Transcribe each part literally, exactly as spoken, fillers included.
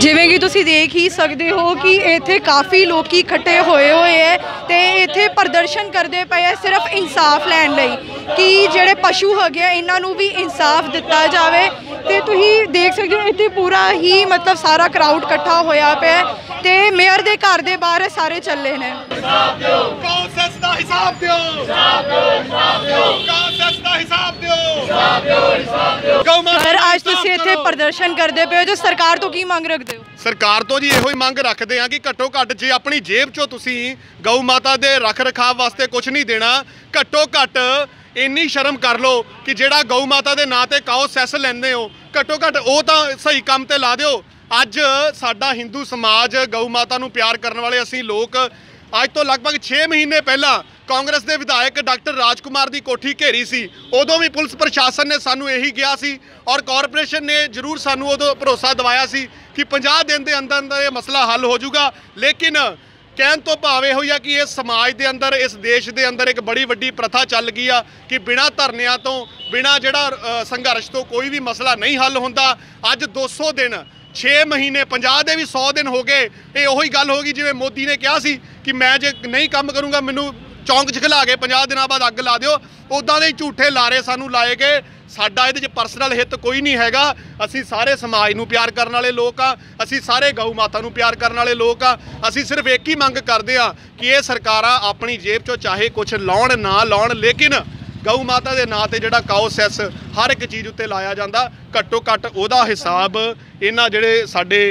ਜਿਵੇਂ ਕਿ ਤੁਸੀਂ ਦੇਖ ਹੀ ਸਕਦੇ ਹੋ ਕਿ ਇੱਥੇ ਕਾਫੀ ਲੋਕੀ ਇਕੱਠੇ ਹੋਏ ਹੋਏ ਹੈ ਤੇ ਇੱਥੇ ਪ੍ਰਦਰਸ਼ਨ ਕਰਦੇ ਪਏ ਹੈ ਸਿਰਫ ਇਨਸਾਫ ਲੈਣ ਲਈ ਕਿ ਜਿਹੜੇ ਪਸ਼ੂ ਹੈਗੇ ਆ ਇਹਨਾਂ ਨੂੰ ਵੀ ਇਨਸਾਫ ਦਿੱਤਾ ਜਾਵੇ। ਤੇ ਤੁਸੀਂ ਦੇਖ ਸਕਦੇ ਹੋ ਇੱਥੇ ਪੂਰਾ ਹੀ ਮਤਲਬ ਸਾਰਾ ਕਰਾਊਡ ਇਕੱਠਾ ਹੋਇਆ ਪਿਆ ਤੇ ਮੇਅਰ ਦੇ ਘਰ ਦੇ ਬਾਹਰ ਸਾਰੇ ਚੱਲੇ ਨੇ। ਹਿਸਾਬ ਦਿਓ ਕਾਂਗਰਸ ਦਾ ਹਿਸਾਬ ਦਿਓ ਹਿਸਾਬ ਦਿਓ ਹਿਸਾਬ ਦਿਓ ਕਾਂਗਰਸ ਦਾ ਹਿਸਾਬ ਦਿਓ ਹਿਸਾਬ ਦਿਓ ਹਿਸਾਬ ਦਿਓ। ਸਰ ਅੱਜ ਤੁਸੀਂ ਇੱਥੇ ਪ੍ਰਦਰਸ਼ਨ ਕਰਦੇ ਪਏ ਹੋ ਜੋ ਸਰਕਾਰ ਤੋਂ ਕੀ ਮੰਗ ਰੱਖਦੇ ਹੋ? ਸਰਕਾਰ ਤੋਂ ਜੀ ਇਹੋ ਹੀ ਮੰਗ ਰੱਖਦੇ ਆ ਕਿ ਘੱਟੋ ਘੱਟ ਜੇ ਆਪਣੀ ਜੇਬ ਚੋਂ ਤੁਸੀਂ ਗਊ ਮਾਤਾ ਦੇ ਰੱਖ ਰਖਾਵ ਵਾਸਤੇ ਕੁਝ ਨਹੀਂ ਦੇਣਾ, ਘੱਟੋ ਘੱਟ ਇੰਨੀ ਸ਼ਰਮ ਕਰ ਲਓ ਕਿ ਜਿਹੜਾ ਗਊ ਮਾਤਾ ਦੇ ਨਾਂ ਤੇ ਕਾਓ ਸੈਸ ਲੈਂਦੇ ਹੋ ਘੱਟੋ ਘੱਟ ਉਹ ਤਾਂ ਸਹੀ ਕੰਮ ਤੇ ਲਾ ਦਿਓ। ਅੱਜ ਸਾਡਾ ਹਿੰਦੂ ਸਮਾਜ ਗਊ ਮਾਤਾ ਨੂੰ ਪਿਆਰ ਕਰਨ ਵਾਲੇ ਅਸੀਂ ਲੋਕ ਅੱਜ ਤੋਂ ਲਗਭਗ ਛੇ ਮਹੀਨੇ ਪਹਿਲਾਂ ਕਾਂਗਰਸ ਦੇ ਵਿਧਾਇਕ ਡਾਕਟਰ ਰਾਜਕੁਮਾਰ ਦੀ ਕੋਠੀ ਘੇਰੀ ਸੀ। ਉਦੋਂ ਵੀ ਪੁਲਿਸ ਪ੍ਰਸ਼ਾਸਨ ਨੇ ਸਾਨੂੰ ਇਹੀ ਕਿਹਾ ਸੀ ਔਰ ਕਾਰਪੋਰੇਸ਼ਨ ਨੇ ਜ਼ਰੂਰ ਸਾਨੂੰ ਉਦੋਂ ਭਰੋਸਾ ਦਿਵਾਇਆ ਸੀ ਕਿ ਪੰਜਾਹ ਦਿਨ ਦੇ ਅੰਦਰ ਅੰਦਰ ਇਹ ਮਸਲਾ ਹੱਲ ਹੋ ਜਾਊਗਾ। ਲੇਕਿਨ ਕਹਿਣ ਤੋਂ ਭਾਵ ਇਹੋ ਹੀ ਆ ਕਿ ਇਸ ਸਮਾਜ ਦੇ ਅੰਦਰ ਇਸ ਦੇਸ਼ ਦੇ ਅੰਦਰ ਇੱਕ ਬੜੀ ਵੱਡੀ ਪ੍ਰਥਾ ਚੱਲ ਗਈ ਆ ਕਿ ਬਿਨਾਂ ਧਰਨਿਆਂ ਤੋਂ ਬਿਨਾਂ ਜਿਹੜਾ ਸੰਘਰਸ਼ ਤੋਂ ਕੋਈ ਵੀ ਮਸਲਾ ਨਹੀਂ ਹੱਲ ਹੁੰਦਾ। ਅੱਜ ਦੋ ਸੌ ਦਿਨ ਛੇ ਮਹੀਨੇ ਪੰਜਾਹ ਦੇ ਵੀ ਸੌ ਦਿਨ ਹੋ ਗਏ। ਇਹ ਉਹੀ ਗੱਲ ਹੋ ਗਈ ਜਿਵੇਂ ਮੋਦੀ ਨੇ ਕਿਹਾ ਸੀ ਕਿ ਮੈਂ ਜੇ ਨਹੀਂ ਕੰਮ ਕਰੂੰਗਾ ਮੈਨੂੰ ਚੌਂਕ 'ਚ ਖਿਲਾ ਕੇ ਪੰਜਾਹ ਦਿਨਾਂ ਬਾਅਦ ਅੱਗ ਲਾ ਦਿਓ। ਉੱਦਾਂ ਦੇ ਝੂਠੇ ਲਾਰੇ ਸਾਨੂੰ ਲਾਏ ਗਏ। ਸਾਡਾ ਇਹਦੇ 'ਚ ਪਰਸਨਲ ਹਿੱਤ ਕੋਈ ਨਹੀਂ ਹੈਗਾ। ਅਸੀਂ ਸਾਰੇ ਸਮਾਜ ਨੂੰ ਪਿਆਰ ਕਰਨ ਵਾਲੇ ਲੋਕ ਆ, ਅਸੀਂ ਸਾਰੇ ਗਊ ਮਾਤਾ ਨੂੰ ਪਿਆਰ ਕਰਨ ਵਾਲੇ ਲੋਕ ਆ। ਅਸੀਂ ਸਿਰਫ ਇੱਕ ਹੀ ਮੰਗ ਕਰਦੇ ਆ ਕਿ ਇਹ ਸਰਕਾਰਾਂ ਆਪਣੀ ਜੇਬ 'ਚੋਂ ਚਾਹੇ ਕੁਛ ਲਾਉਣ ਨਾ ਲਾਉਣ ਲੇਕਿਨ ਗਊ ਮਾਤਾ ਦੇ ਨਾਂ ਤੇ ਜਿਹੜਾ ਕਾਓ ਸੈਸ ਹਰ ਇੱਕ ਚੀਜ਼ ਉੱਤੇ ਲਾਇਆ ਜਾਂਦਾ ਘੱਟੋ ਘੱਟ ਉਹਦਾ ਹਿਸਾਬ ਇਹਨਾਂ ਜਿਹੜੇ ਸਾਡੇ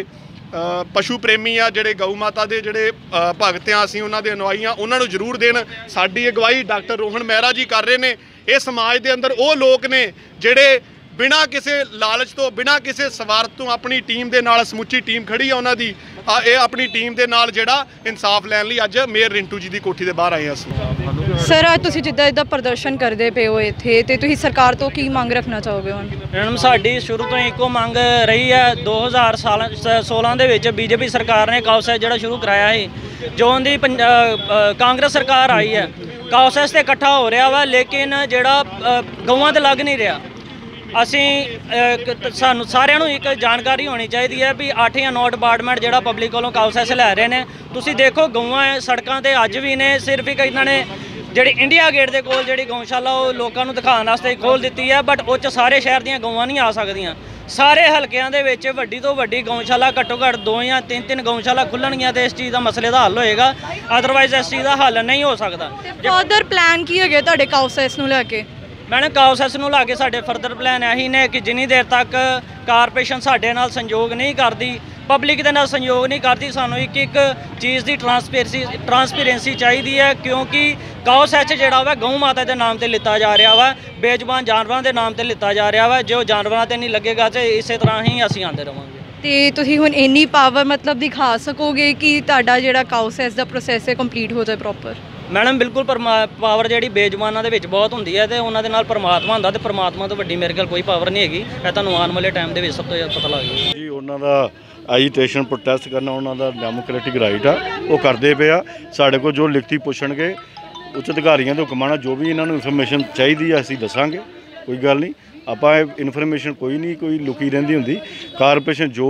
ਪਸ਼ੂ ਪ੍ਰੇਮੀ ਆ ਜਿਹੜੇ ਗਊ ਮਾਤਾ ਦੇ ਜਿਹੜੇ ਭਗਤ ਆ ਅਸੀਂ ਉਹਨਾਂ ਦੇ ਅਨੁਆਈ ਆ ਉਹਨਾਂ ਨੂੰ ਜ਼ਰੂਰ ਦੇਣ। ਸਾਡੀ ਅਗਵਾਈ ਡਾਕਟਰ ਰੋਹਨ ਮਹਿਰਾ ਜੀ ਕਰ ਰਹੇ ਨੇ। ਇਹ ਸਮਾਜ ਦੇ ਅੰਦਰ ਉਹ ਲੋਕ ਨੇ ਜਿਹੜੇ ਬਿਨਾਂ ਕਿਸੇ ਲਾਲਚ ਤੋਂ ਬਿਨਾਂ ਕਿਸੇ ਸਵਾਰਥ ਤੋਂ ਆਪਣੀ ਟੀਮ ਦੇ ਨਾਲ ਸਮੁੱਚੀ ਟੀਮ ਖੜੀ ਆ ਉਹਨਾਂ ਦੀ ਇਹ ਆਪਣੀ ਟੀਮ ਦੇ ਨਾਲ ਜਿਹੜਾ ਇਨਸਾਫ ਲੈਣ ਲਈ ਅੱਜ ਮੇਅਰ ਰਿੰਟੂ ਜੀ ਦੀ ਕੋਠੀ ਦੇ ਬਾਹਰ ਆਏ ਅਸੀਂ। ਸਰ ਅੱਜ ਤੁਸੀਂ ਜਿੱਦਾਂ ਇੱਦਾਂ ਪ੍ਰਦਰਸ਼ਨ ਕਰਦੇ ਪਏ ਹੋ ਇੱਥੇ ਤੇ ਤੁਸੀਂ ਸਰਕਾਰ ਤੋਂ ਕੀ ਮੰਗ ਰੱਖਣਾ ਚਾਹੋਗੇ ਹੁਣ? ਮੈਡਮ ਸਾਡੀ ਸ਼ੁਰੂ ਤੋਂ ਇੱਕੋ ਮੰਗ ਰਹੀ ਹੈ। ਦੋ ਹਜ਼ਾਰ ਸੋਲਾਂ ਦੇ ਵਿੱਚ ਬੀਜੇਪੀ ਸਰਕਾਰ ਨੇ ਕਾਓ ਸੈਸ ਜਿਹੜਾ ਸ਼ੁਰੂ ਕਰਾਇਆ ਸੀ ਜੋ ਉਹਦੀ ਕਾਂਗਰਸ ਸਰਕਾਰ ਆਈ ਹੈ ਕਾਓ ਸੈਸ ਤੇ ਇਕੱਠਾ ਹੋ ਰਿਹਾ ਵਾ ਲੇਕਿਨ ਜਿਹੜਾ ਗਊਆਂ ਤੇ ਲੱਗ ਨਹੀਂ ਰਿਹਾ। ਅਸੀਂ ਸਾਨੂੰ ਸਾਰਿਆਂ ਨੂੰ ਇੱਕ ਜਾਣਕਾਰੀ ਹੋਣੀ ਚਾਹੀਦੀ ਹੈ ਵੀ ਅੱਠ ਜਾਂ ਨੌ ਡਿਪਾਰਟਮੈਂਟ ਜਿਹੜਾ ਪਬਲਿਕ ਕੋਲੋਂ ਕਾਓ ਸੈਸ ਲੈ ਰਹੇ ਨੇ। ਤੁਸੀਂ ਦੇਖੋ ਗਊਆਂ ਸੜਕਾਂ ਤੇ ਅੱਜ ਵੀ ਨੇ। ਸਿਰਫ ਇੱਕ ਇਹਨਾਂ ਨੇ ਜਿਹੜੀ ਇੰਡੀਆ ਗੇਟ ਦੇ ਕੋਲ ਜਿਹੜੀ ਗਊਸ਼ਾਲਾ ਉਹ ਲੋਕਾਂ ਨੂੰ ਦਿਖਾਉਣ ਵਾਸਤੇ ਖੋਲ੍ਹ ਦਿੱਤੀ ਹੈ ਬਟ ਉਹ 'ਚ ਸਾਰੇ ਸ਼ਹਿਰ ਦੀਆਂ ਗਊਆਂ ਨਹੀਂ ਆ ਸਕਦੀਆਂ। ਸਾਰੇ ਹਲਕਿਆਂ ਦੇ ਵਿੱਚ ਵੱਡੀ ਤੋਂ ਵੱਡੀ ਗਊਸ਼ਾਲਾ ਘੱਟੋ ਘੱਟ ਦੋ ਜਾਂ ਤਿੰਨ ਤਿੰਨ ਗਊਸ਼ਾਲਾ ਖੁੱਲਣਗੀਆਂ ਤੇ ਇਸ ਚੀਜ਼ ਦਾ ਮਸਲੇ ਦਾ ਹੱਲ ਹੋਏਗਾ। ਅਦਰਵਾਈਜ਼ ਇਸ ਚੀਜ਼ ਦਾ ਹੱਲ ਨਹੀਂ ਹੋ ਸਕਦਾ। ਫਰਦਰ ਪਲਾਨ ਕੀ ਹੈਗੇ ਤੁਹਾਡੇ ਕਾਓ ਸੈਸ ਨੂੰ ਲੈ ਕੇ? ਮੈਡਮ ਕਾਓ ਸੈਸ ਨੂੰ ਲਾ ਕੇ ਸਾਡੇ ਫਰਦਰ ਪਲਾਨ ਇਹੀ ਨੇ ਕਿ ਜਿੰਨੀ ਦੇਰ ਤੱਕ ਕਾਰਪੋਰੇਸ਼ਨ ਸਾਡੇ ਨਾਲ ਸੰਯੋਗ ਨਹੀਂ ਕਰਦੀ ਪਬਲਿਕ ਦੇ ਨਾਲ ਸੰਯੋਗ ਨਹੀਂ ਕਰਦੀ ਸਾਨੂੰ ਇੱਕ ਇੱਕ ਚੀਜ਼ ਦੀ ਟਰਾਂਸਪੇਰੈਂਸੀ ਟਰਾਂਸਪੇਰੈਂਸੀ ਚਾਹੀਦੀ ਹੈ ਕਿਉਂਕਿ ਕਾਓ ਸੈਸ ਜਿਹੜਾ ਵਾ ਗਊ ਮਾਤਾ ਦੇ ਨਾਮ ਤੇ ਲਿੱਤਾ ਜਾ ਰਿਹਾ ਵਾ ਬੇਜ਼ੁਬਾਨ ਜਾਨਵਰਾਂ ਦੇ ਨਾਮ ਤੇ ਲਿੱਤਾ ਜਾ ਰਿਹਾ ਵਾ। ਜੇ ਉਹ ਜਾਨਵਰਾਂ ਤੇ ਨਹੀਂ ਲੱਗੇਗਾ ਤੇ ਇਸੇ ਤਰ੍ਹਾਂ ਹੀ ਅਸੀਂ ਆਉਂਦੇ ਰਹਾਂਗੇ। ਤੇ ਤੁਸੀਂ ਹੁਣ ਇੰਨੀ ਪਾਵਰ ਮਤਲਬ ਦਿਖਾ ਸਕੋਗੇ ਕਿ ਤੁਹਾਡਾ ਜਿਹੜਾ ਕਾਓ ਸੈਸ ਦਾ ਪ੍ਰੋਸੈਸ ਹੈ ਕੰਪਲੀਟ ਹੋ ਜਾਏ ਪ੍ਰੋਪਰ? ਮੈਡਮ ਬਿਲਕੁਲ ਪਾਵਰ ਜਿਹੜੀ ਬੇਜ਼ੁਬਾਨਾਂ ਦੇ ਵਿੱਚ ਬਹੁਤ ਹੁੰਦੀ ਹੈ ਤੇ ਉਹਨਾਂ ਦੇ ਨਾਲ ਪਰਮਾਤਮਾ ਹੁੰਦਾ ਤੇ ਪਰਮਾਤਮਾ ਤੋਂ ਵੱਡੀ ਮੇਰੇ ਕੋਲ ਕੋਈ ਪਾਵਰ ਨਹੀਂ ਹੈਗੀ। ਇਹ ਤੁਹਾਨੂੰ ਆਉਣ ਵਾਲੇ ਟਾਈਮ ਦੇ ਵਿੱਚ ਸਭ ਤੋਂ ਜ਼ਿਆਦਾ ਪਤਾ ਲੱਗ ਜਾਏਗਾ ਜੀ। ਉਹਨਾਂ ਦਾ ਐਜੀਟੇਸ਼ਨ ਪ੍ਰੋਟੈਸਟ ਕਰਨਾ ਉਹਨਾਂ ਦਾ ਡੈਮੋਕ੍ਰੈਟਿਕ ਰਾਈਟ ਆ, ਉਹ ਕਰਦੇ ਪਏ ਆ। ਸਾਡੇ ਕੋਲ ਜੋ ਲਿਖਤੀ ਪੁੱਛਣਗੇ ਉੱਚ ਅਧਿਕਾਰੀਆਂ ਦੇ ਹੁਕਮਾਂ ਨਾਲ ਜੋ ਵੀ ਇਹਨਾਂ ਨੂੰ ਇਨਫੋਰਮੇਸ਼ਨ ਚਾਹੀਦੀ ਆ ਅਸੀਂ ਦੱਸਾਂਗੇ। ਕੋਈ ਗੱਲ ਨਹੀਂ, ਆਪਾਂ ਇਨਫੋਰਮੇਸ਼ਨ ਕੋਈ ਨਹੀਂ ਕੋਈ ਲੁਕੀ ਰਹਿੰਦੀ ਹੁੰਦੀ। ਕਾਰਪੋਰੇਸ਼ਨ ਜੋ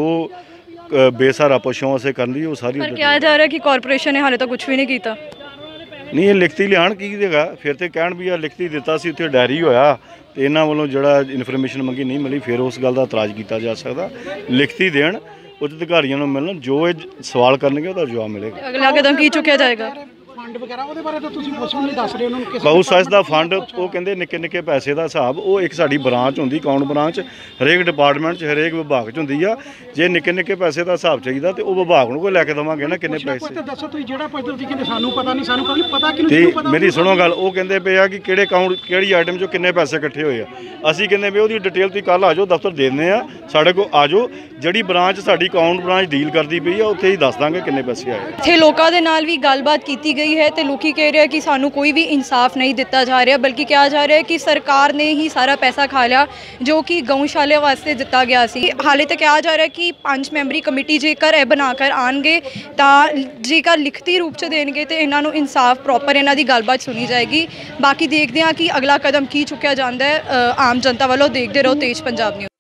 ਬੇਸਹਾਰਾ ਪਸ਼ੂਆਂ ਵਾਸਤੇ ਕਰਦੀ ਉਹ ਸਾਰੀ ਕਿਹਾ ਜਾ ਰਿਹਾ ਕਿ ਕਾਰਪੋਰੇਸ਼ਨ ਨੇ ਹਾਲੇ ਤੱਕ ਕੁਝ ਵੀ ਨਹੀਂ ਕੀਤਾ। ਨਹੀਂ ਇਹ ਲਿਖਤੀ ਲਿਆਣ ਕੀ ਦੇਗਾ ਫਿਰ ਤੇ ਕਹਿਣ ਵੀ ਆ ਲਿਖਤੀ ਦਿੱਤਾ ਸੀ ਉੱਥੇ ਡਾਇਰੀ ਹੋਇਆ ਤੇ ਇਹਨਾਂ ਵੱਲੋਂ ਜਿਹੜਾ ਇਨਫੋਰਮੇਸ਼ਨ ਮੰਗੀ ਨਹੀਂ ਮਿਲੀ ਫਿਰ ਉਸ ਗੱਲ ਦਾ ਇਤਰਾਜ਼ ਕੀਤਾ ਜਾ ਸਕਦਾ। ਲਿਖਤੀ ਦੇਣ ਉੱਚ ਅਧਿਕਾਰੀਆਂ ਨੂੰ ਮਿਲਣ ਜੋ ਇਹ ਸਵਾਲ ਕਰਨਗੇ ਉਹਦਾ ਜਵਾਬ ਮਿਲੇਗਾ। ਅਗਲਾ ਕਦਮ ਕੀ ਚੁੱਕਿਆ ਜਾਏਗਾ? ਫੰਡ ਵਗੈਰਾ ਉਹਦੇ ਬਾਰੇ ਤਾਂ ਤੁਸੀਂ ਕੁਝ ਵੀ ਨਹੀਂ ਦੱਸ ਰਹੇ ਉਹਨਾਂ ਨੂੰ। ਕਾਓ ਸੈਸ ਦਾ ਫੰਡ ਉਹ ਕਹਿੰਦੇ ਨਿੱਕੇ ਨਿੱਕੇ ਪੈਸੇ ਦਾ ਹਿਸਾਬ ਉਹ ਇੱਕ ਸਾਡੀ ਬ੍ਰਾਂਚ ਹੁੰਦੀ ਅਕਾਊਂਟ ਬ੍ਰਾਂਚ ਹਰੇਕ ਡਿਪਾਰਟਮੈਂਟ 'ਚ ਹਰੇਕ ਵਿਭਾਗ 'ਚ ਹੁੰਦੀ ਆ। ਜੇ ਨਿੱਕੇ ਨਿੱਕੇ ਪੈਸੇ ਦਾ ਹਿਸਾਬ ਚਾਹੀਦਾ ਤੇ ਉਹ ਵਿਭਾਗ ਨੂੰ ਕੋਈ ਲੈ ਕੇ ਦੇਵਾਂਗੇ ਨਾ ਕਿੰਨੇ ਪੈਸੇ। ਦੱਸੋ ਤੁਸੀਂ ਜਿਹੜਾ ਪੁੱਛਦੇ ਤੁਸੀਂ ਕਹਿੰਦੇ ਸਾਨੂੰ ਪਤਾ ਨਹੀਂ ਸਾਨੂੰ ਪਤਾ ਨਹੀਂ ਪਤਾ ਕਿਹਨੂੰ ਪਤਾ। ਮੇਰੀ ਸੁਣੋ ਗੱਲ ਉਹ ਕਹਿੰਦੇ ਪਏ ਆ ਕਿ ਕਿਹੜੇ ਅਕਾਊਂਟ ਕਿਹੜੀ ਆਈਟਮ 'ਚੋਂ ਕਿੰਨੇ ਪੈਸੇ ਇਕੱਠੇ ਹੋਏ ਆ। ਅਸੀਂ ਕਹਿੰਦੇ ਵੀ ਉਹਦੀ ਡਿਟੇਲ ਤੁਸੀਂ ਕੱਲ੍ਹ ਆ ਜਾਓ ਦਫ਼ਤਰ ਦੇ ਦਿੰਦੇ ਆ ਸਾਡੇ ਕੋਲ ਆ ਜਾਓ ਜਿਹੜੀ ਬ੍ਰਾਂਚ ਸਾਡੀ ਅਕਾਊਂਟ ਬ੍ਰਾਂਚ ਡੀਲ ਕਰਦੀ ਪਈ ਆ ਉੱਥੇ ਹੀ ਦੱਸ ਦਾਂਗੇ ਕਿੰਨੇ ਪੈਸੇ ਆਏ। ਇੱਥੇ ਲੋਕਾਂ ਦੇ ਨਾਲ ਵੀ ਗੱਲਬਾਤ ਕੀਤੀ ਗਈ ਹੈ ਤੇ ਲੋਕੀ ਕਹਿ ਰਹੇ ਕਿ ਸਾਨੂੰ ਕੋਈ ਵੀ ਇਨਸਾਫ ਨਹੀਂ ਦਿੱਤਾ ਜਾ ਰਿਹਾ ਬਲਕਿ ਕਿਹਾ ਜਾ ਰਿਹਾ ਕਿ ਸਰਕਾਰ ਨੇ ਹੀ ਸਾਰਾ ਪੈਸਾ ਖਾ ਲਿਆ ਜੋ ਕਿ ਗਊਸ਼ਾਲੇ ਵਾਸਤੇ ਦਿੱਤਾ ਗਿਆ ਸੀ। ਹਾਲੇ ਤੱਕ ਕਿਹਾ ਜਾ ਰਿਹਾ ਕਿ ਪੰਜ ਮੈਂਬਰੀ ਕਮੇਟੀ ਜੇਕਰ ਇਹ ਬਣਾ ਕਰ ਆਉਣਗੇ ਤਾਂ ਜੇਕਰ ਲਿਖਤੀ ਰੂਪ 'ਚ ਦੇਣਗੇ ਤੇ ਇਹਨਾਂ ਨੂੰ ਇਨਸਾਫ ਪ੍ਰੋਪਰ ਇਹਨਾਂ ਦੀ ਗੱਲਬਾਤ ਸੁਣੀ ਜਾਏਗੀ। ਬਾਕੀ ਦੇਖਦੇ ਹਾਂ ਕਿ ਅਗਲਾ ਕਦਮ ਕੀ ਚੁੱਕਿਆ ਜਾਂਦਾ ਹੈ ਆਮ ਜਨਤਾ ਵੱਲੋਂ। ਦੇਖਦੇ ਰਹੋ ਤੇਜ਼ ਪੰਜਾਬ ਨਿਊਜ਼।